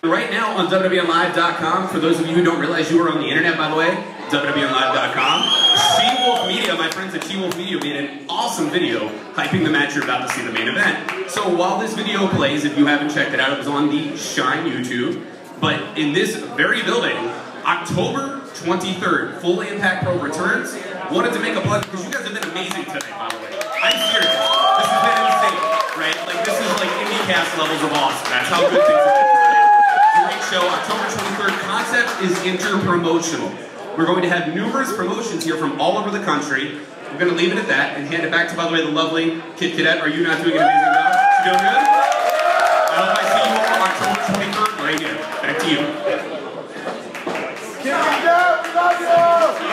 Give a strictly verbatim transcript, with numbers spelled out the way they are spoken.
Right now on W W N live dot com, for those of you who don't realize you are on the internet, by the way, W W N live dot com, She-Wolf Media, my friends at She-Wolf Media, made an awesome video hyping the match you're about to see, the main event. So while this video plays, if you haven't checked it out, it was on the Shine YouTube. But in this very building, October twenty-third, Full Impact Pro returns. Wanted to make a plug because you guys have been amazing tonight, by the way. I'm serious. This has been insane, right? Like, this is like IndyKast levels of awesome. That's how good things have been tonight. Great show. October twenty-third. Concept is inter-promotional. We're going to have numerous promotions here from all over the country. We're going to leave it at that and hand it back to, by the way, the lovely Kid Cadet. Are you not doing an amazing job? You doing good? I hope I see you all October twenty-third right here. Back to you. Kid Cadet, we love you!